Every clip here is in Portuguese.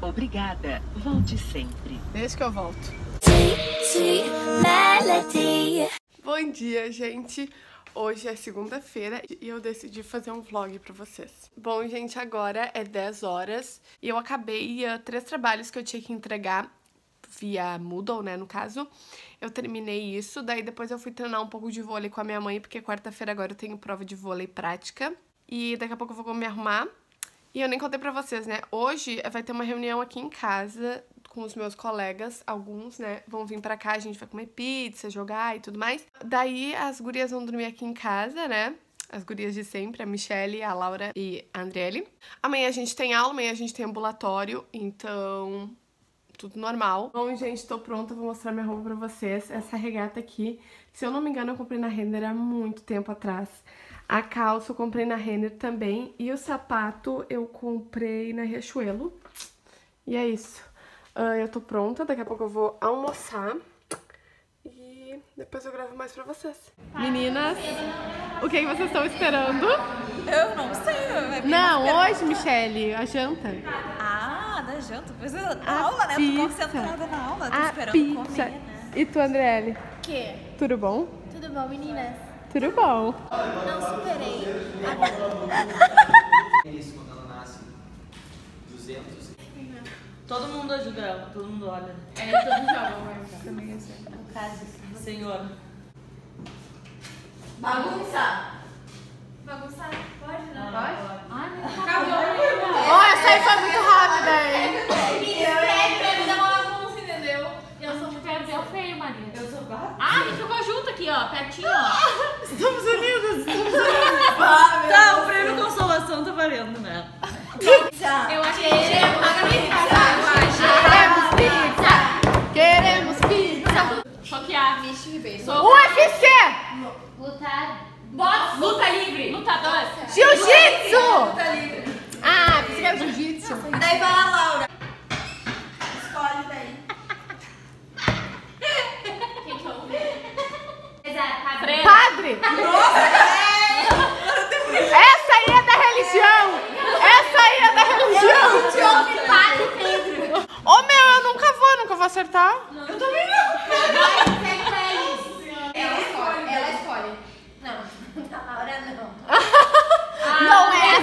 Obrigada. Volte sempre. Deixa que eu volto. Bom dia, gente. Hoje é segunda-feira e eu decidi fazer um vlog pra vocês. Bom, gente, agora é 10 horas e eu acabei 3 trabalhos que eu tinha que entregar via Moodle, né, no caso. Eu terminei isso, daí depois eu fui treinar um pouco de vôlei com a minha mãe, porque quarta-feira agora eu tenho prova de vôlei prática. E daqui a pouco eu vou me arrumar. E eu nem contei pra vocês, né, hoje vai ter uma reunião aqui em casa com os meus colegas, alguns, né, vão vir pra cá, a gente vai comer pizza, jogar e tudo mais. Daí as gurias vão dormir aqui em casa, né, as gurias de sempre, a Michelle, a Laura e a Andriele. Amanhã a gente tem aula, amanhã a gente tem ambulatório, então tudo normal. Bom, gente, tô pronta, vou mostrar minha roupa pra vocês. Essa regata aqui, se eu não me engano, eu comprei na Renner há muito tempo atrás. A calça eu comprei na Renner também, e o sapato eu comprei na Riachuelo. E é isso. Eu tô pronta, daqui a pouco eu vou almoçar e depois eu gravo mais pra vocês. Meninas, o que vocês estão esperando? Eu não sei. Não, hoje, Michelle, a janta. Ah, da janta. Pois é, na aula, né? Eu tô concentrada na aula, tô esperando pizza. comer, né? E tu, Andriele? Que? Tudo bom? Tudo bom, meninas? Tudo bom. Não superei. Isso, quando ela nasce, 200. Todo mundo ajuda ela, todo mundo olha. É, todo jogo, Também é assim. no caso. Senhora. Bagunça! Bagunçar? Pode, não? Pode? Ai, Acabou. Ó, essa aí foi muito rápida, hein? Me escreve pra me dar uma bagunça, entendeu? Eu sou muito Perdeu feio, Maria. eu sou barra. Ah, a gente ficou junto aqui, ó, pertinho, ó. Estamos unidos! Tá, o prêmio consolação tá valendo, né? Eu acho que a gente paga Queremos pizza! Só que a UFC! lutar. Boxe. Luta livre. Lutador. Jiu-jitsu! Ah, você quer jiu-jitsu? Daí vai a Laura. Escolhe daí. Quem que eu vou ver? Exato. Padre! Essa aí é da religião! Essa aí é da religião! Te ouve, Padre Pedro. Ô meu, eu nunca vou acertar. Eu também não. Vai, segue pra eles. Ela escolhe. Não, a Laura não. Não é!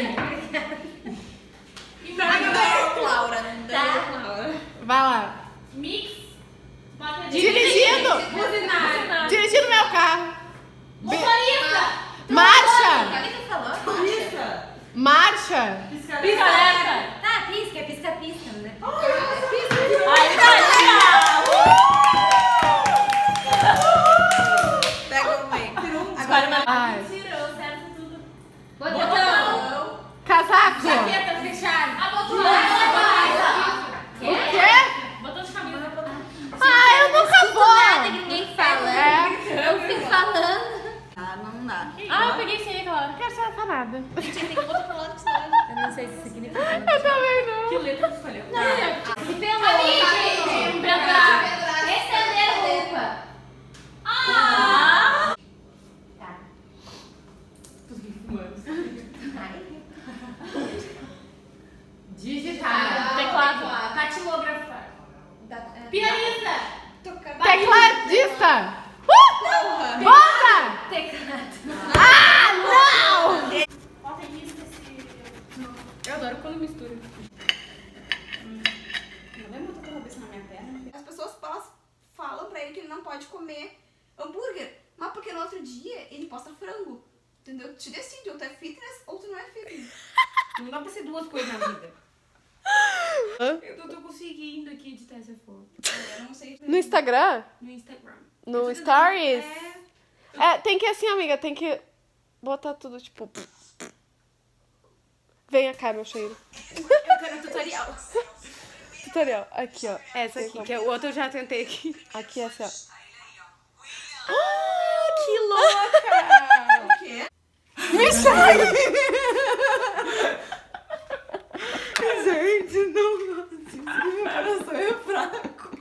Não, Laura, não dá Tá. Laura. Vai lá. Mix. Dirigindo! Buzinar. Dirigindo meu carro. Motorista. Marcha! Olha o que falou. Pisca. Marcha! Picareta. Tá, pisca, né? Aí vai. Pega o meio. Escolhe uma. Ai. Tirou, certo tudo. Botão. Casaco! Jaqueta fechada. O quê? Botão de camisa. Ah, eu nunca vou! Nada que ninguém fala. É. Eu fico falando. Ah, não dá. Ah, eu peguei esse aí, claro. Não quero ser nada. Eu não sei o que significa. Eu também não. Que letra você escolheu? Estender roupa. Ah! Tá. Digitar. Teclado. Datilógrafa. Pianista. Tecladista! Volta! Teclado. Ah, não! Bota isso nesse. Eu adoro quando mistura. Não vai botar a cabeça na minha perna. As pessoas falam pra ele que ele não pode comer hambúrguer, mas porque no outro dia ele posta frango. Entendeu? Te decide, ou tu é fitness ou tu não é fitness. Não dá pra ser duas coisas na vida. Eu tô conseguindo aqui editar essa foto. Eu não sei. No Instagram? No Instagram. No Stories? É, tem que assim, amiga, tem que botar tudo, tipo... Venha cá, meu cheiro. Eu quero um tutorial. Tutorial. Aqui, ó. Essa aqui, que é o outro eu já tentei aqui. Aqui, assim, ó. Que louca! O quê? Michelle! Gente, não gosto. Meu coração é fraco.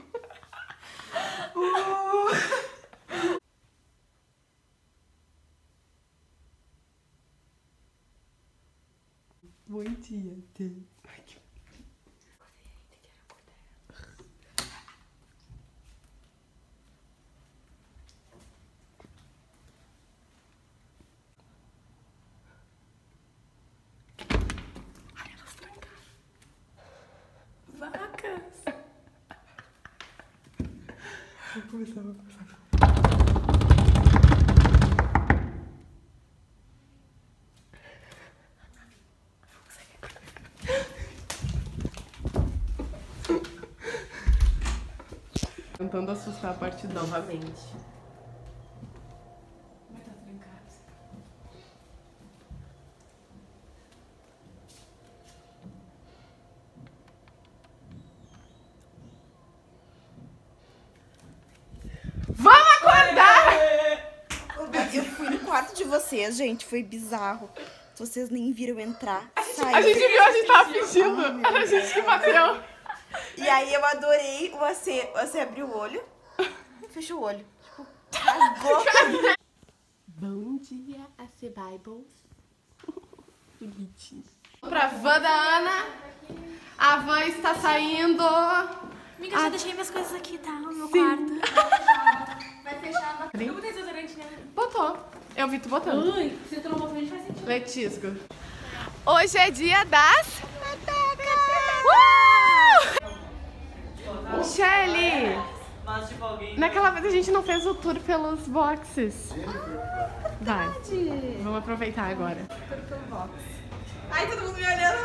Bom dia. Tentando assustar a parte novamente. Vai estar trancado. Vamos acordar! Eu fui no quarto de vocês, gente, foi bizarro. Vocês nem viram entrar. A gente viu, a gente tava fingindo. Era a gente que bateu. E aí eu adorei o AC. O AC abriu o olho, fechou o olho. Tipo, cagou. Bom dia, AC Bibles. Bonitinho. Pra van da Ana. A van está saindo. Amiga, já deixei minhas coisas aqui, tá? No meu quarto. Vai fechar a Eu botei desodorante nela. Botou. Eu vi tu botando. Ui, se tu não botou, não faz sentido. Letisco. Hoje é dia das... Michele! Mas tipo alguém... Naquela vez a gente não fez o tour pelos boxes. Vai. Vamos aproveitar agora. Ai, todo mundo me olhando.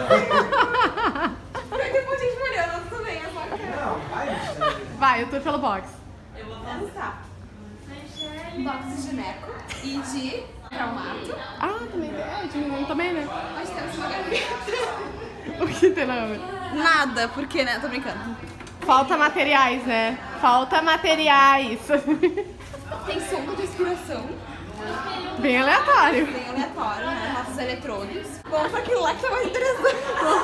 Tem um monte de gente me olhando também, é só que... Não, vai, Michele. Vai, o tour pelo box. Eu vou Vamos tá. Box de gineco e de traumato. Ah, também é, de menino também, né? Nós temos uma gaveta. O que tem na gaveta? Nada, porque, né? Tô brincando. Falta materiais, né? Falta materiais. Tem sonda de inspiração, Bem aleatório. bem aleatório, né? Nossos eletrodos. Vamos pra aquilo lá que tá mais interessante.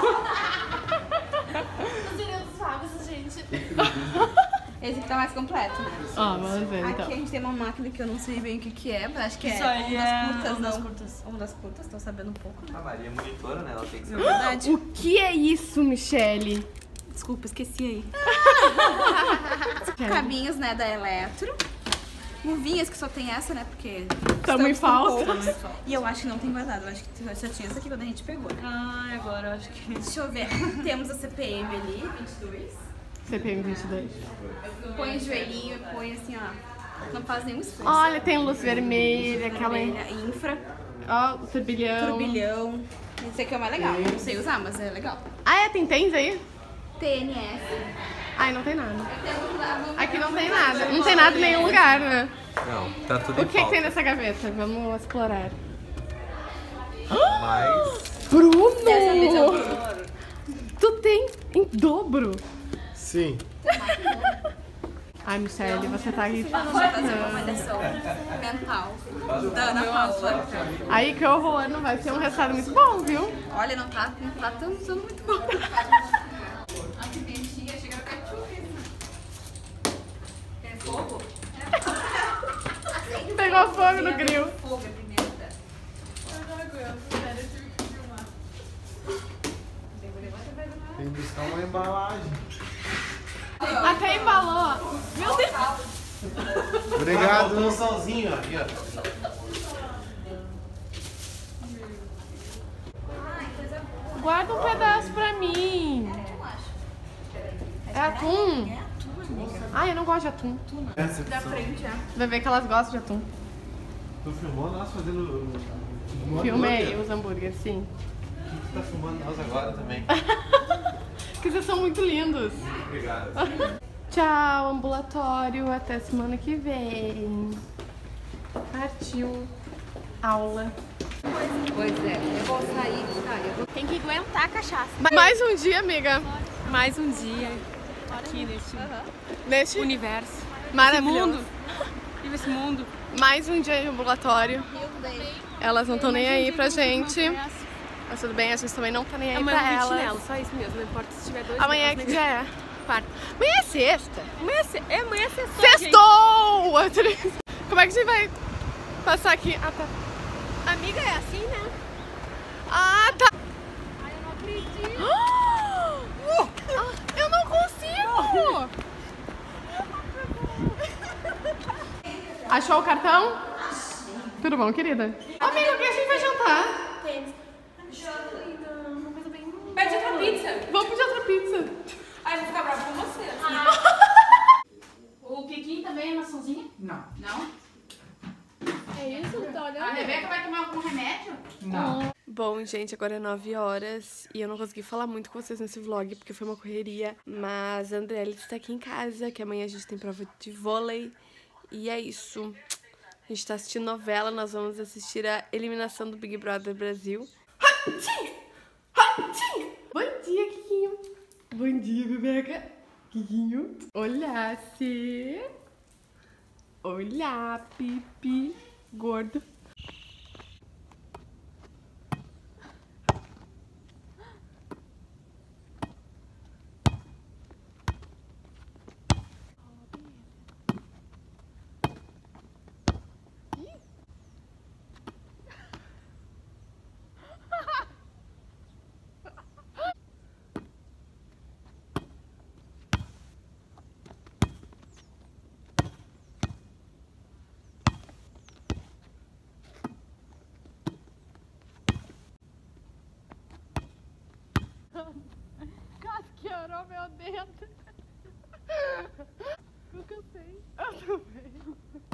Os cereais suaves, gente. Esse aqui tá mais completo, né? Ó, vamos ver então. Aqui a gente tem uma máquina que eu não sei bem o que que é, mas acho que é Isso aí uma das é curtas, uma das não. curtas. Uma das curtas, tô sabendo um pouco. A Maria é monitora, né? Ela tem que ser... Verdade. O que é isso, Michele? Desculpa, esqueci aí. Cabinhos, né, da Eletro. Luvinhas, que só tem essa, né, porque... Tamo em estamos com falta. poucas. E eu acho que não tem guardado, eu acho que só tinha essa aqui quando a gente pegou, né? Ai, agora eu acho que... Deixa eu ver. Temos a CPM ali, 22. CPM 22. Põe o joelhinho e põe assim, ó. Não faz nenhum esforço. Olha, tem luz vermelha, aquela... Vermelha, infra, Ó, o turbilhão. turbilhão. Esse aqui é o mais legal. Não sei usar, mas é legal. Ah, é? Tem tens aí? TNS. Ai, não tem nada. Temos lá Aqui não tem nada. Não tem nada em nenhum lugar, né? Não, tá tudo O que tem nessa gaveta? Vamos explorar. Mas... Bruno! Tu tem em dobro. Sim. Ai, Michele, você tá aí. Vamos fazer uma avaliação mental da Ana Paula. Aí que horror, não vai ser um resultado muito bom, viu? Olha, não tá sendo muito bom. A pimentinha chega no ketchup. É fogo? Pegou fogo no grill. Fogo, é pimenta. Tem que buscar uma embalagem. Até embalou. Meu Deus. Obrigado. Um solzinho aqui, ó. Guarda um pedaço pra mim. É atum? Ai, eu não gosto de atum. Da frente, ó. Vai ver que elas gostam de atum. Tu filmou nós fazendo... Filmei os hambúrgueres, sim. Tu tá filmando nós agora também. Porque vocês são muito lindos. Obrigado. Tchau, ambulatório. Até semana que vem. Partiu. Aula. Pois é, eu vou sair, tá? Tem que aguentar a cachaça. Mais um dia, amiga. Mais um dia aqui Neste universo. maravilhoso. Mundo. Viva esse mundo. Mais um dia de ambulatório. Elas não estão nem aí pra gente. Mas tudo bem, a gente também não tá nem aí Amanhã pra eu vou de elas. chinelo, só isso mesmo. Não importa se tiver dois. Amanhã meses, que dia é? Quarta. Amanhã é sexta. Amanhã é sexta. gente. Sextou! Como é que a gente vai passar aqui? Ah, tá. Amiga, é assim, né? Ah, tá. Ai, eu não acredito. Ah, eu não consigo! Achou o cartão? Tudo bom, querida? Amiga, o que a gente vai jantar? Pede outra pizza. Vamos pedir outra pizza. Ai, eu vou ficar brava com você. O que Gente, agora é 9 horas e eu não consegui falar muito com vocês nesse vlog porque foi uma correria. Mas a Andrelli está aqui em casa, que amanhã a gente tem prova de vôlei. E é isso. A gente tá assistindo novela, nós vamos assistir a eliminação do Big Brother Brasil. Bom dia, Kikinho. Bom dia, Bebeca. Kikinho. Olá, Cê. Olá, Pipi. Gordo. Casqueirou meu dedo. Eu cansei. Eu também.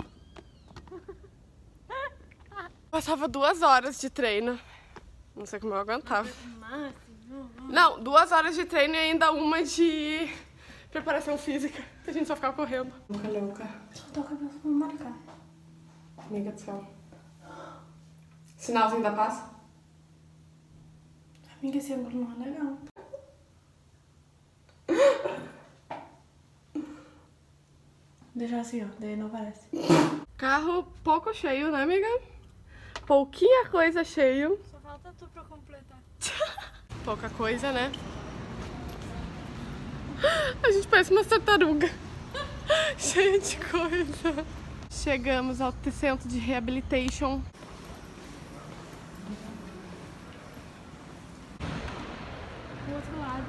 Passava 2 horas de treino. Não sei como eu aguentava. Não, 2 horas de treino e ainda uma de preparação física. A gente só ficava correndo. Louca. Soltou o cabelo pra me marcar. Amiga do céu. Sinalzinho da paz? Amiga, esse ângulo não é legal. Deixa assim, ó. Daí não aparece. Carro pouco cheio, né, amiga? Pouquinha coisa cheio. Só falta tu pra completar. Pouca coisa, né? A gente parece uma tartaruga. Cheia de coisa. Chegamos ao centro de reabilitation. Do outro lado.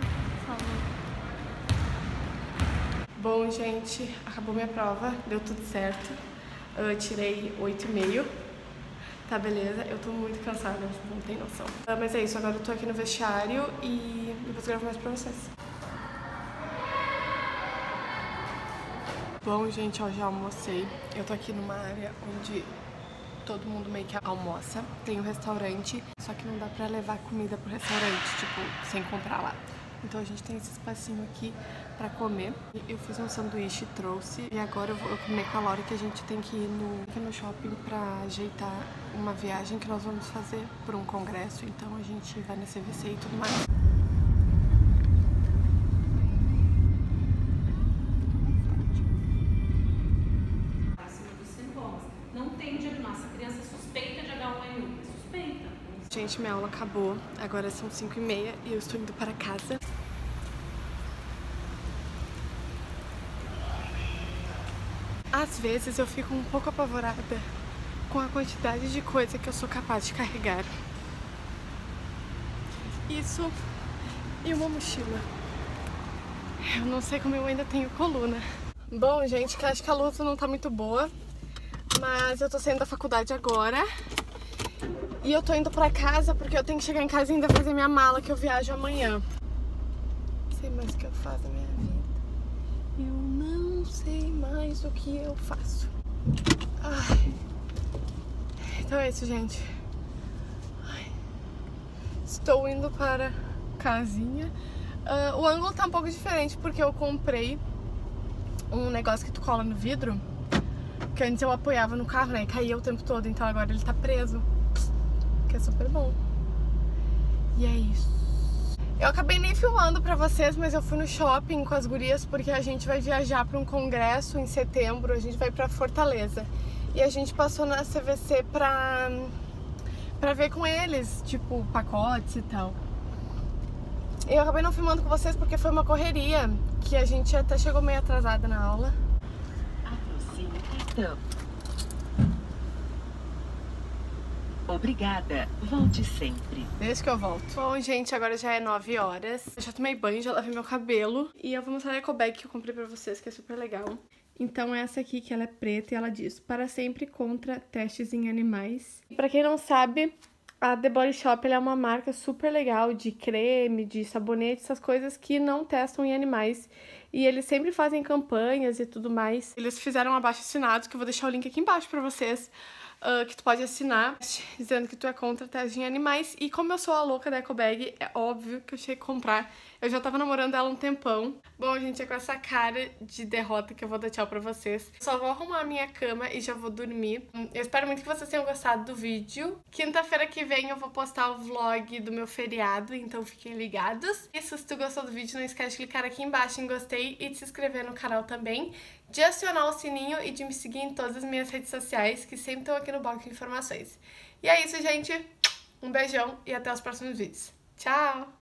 Bom, gente, acabou minha prova. Deu tudo certo. Eu tirei 8,5. Tá, beleza. Eu tô muito cansada, vocês não tem noção. Mas é isso, agora eu tô aqui no vestiário e depois gravo mais pra vocês. Bom, gente, ó, já almocei. Eu tô aqui numa área onde todo mundo meio que almoça. Tem um restaurante, só que não dá pra levar comida pro restaurante, tipo, sem comprar lá. Então a gente tem esse espacinho aqui pra comer. Eu fiz um sanduíche e trouxe. E agora eu vou comer com a Laura, que a gente tem que ir no shopping pra ajeitar uma viagem que nós vamos fazer por um congresso. Então a gente vai na CVC e tudo mais. Não tem diagnóstico. Essa criança é suspeita de H1N1. É suspeita. Gente, minha aula acabou. Agora são 5h30 e eu estou indo para casa. Às vezes eu fico um pouco apavorada com a quantidade de coisa que eu sou capaz de carregar. Isso e uma mochila. Eu não sei como eu ainda tenho coluna. Bom, gente, que acho que a luz não tá muito boa, mas eu tô saindo da faculdade agora. E eu tô indo pra casa porque eu tenho que chegar em casa e ainda fazer minha mala, que eu viajo amanhã. Não sei mais o que eu faço na minha vida. Eu não sei mais o que eu faço. Ai. Então é isso, gente. Ai. Estou indo para casinha. O ângulo tá um pouco diferente porque eu comprei um negócio que tu cola no vidro. Que antes eu apoiava no carro, né? E caía o tempo todo, então agora ele tá preso. Que é super bom. E é isso. Eu acabei nem filmando pra vocês, mas eu fui no shopping com as gurias porque a gente vai viajar pra um congresso em setembro. A gente vai pra Fortaleza. E a gente passou na CVC pra ver com eles, tipo, pacotes e tal. E eu acabei não filmando com vocês porque foi uma correria, que a gente até chegou meio atrasada na aula. Aproxime o cartão. Obrigada. Volte sempre. Desde que eu volto. Bom, gente, agora já é 9 horas. Eu já tomei banho, já lavei meu cabelo. E eu vou mostrar a eco bag que eu comprei pra vocês, que é super legal. Então essa aqui, que ela é preta, e ela diz: para sempre contra testes em animais. Pra quem não sabe, a The Body Shop ela é uma marca super legal de creme, de sabonete, essas coisas que não testam em animais. E eles sempre fazem campanhas e tudo mais. Eles fizeram um abaixo-assinado, que eu vou deixar o link aqui embaixo pra vocês, que tu pode assinar, dizendo que tu é contra testes em animais. E como eu sou a louca da Ecobag, é óbvio que eu cheguei a comprar. Eu já tava namorando ela um tempão. Bom, gente, é com essa cara de derrota que eu vou dar tchau pra vocês. Só vou arrumar a minha cama e já vou dormir. Eu espero muito que vocês tenham gostado do vídeo. Quinta-feira que vem eu vou postar o vlog do meu feriado, então fiquem ligados. E se tu gostou do vídeo, não esquece de clicar aqui embaixo em gostei e de se inscrever no canal também, de acionar o sininho e de me seguir em todas as minhas redes sociais, que sempre estão aqui no box de informações. E é isso, gente. Um beijão e até os próximos vídeos. Tchau!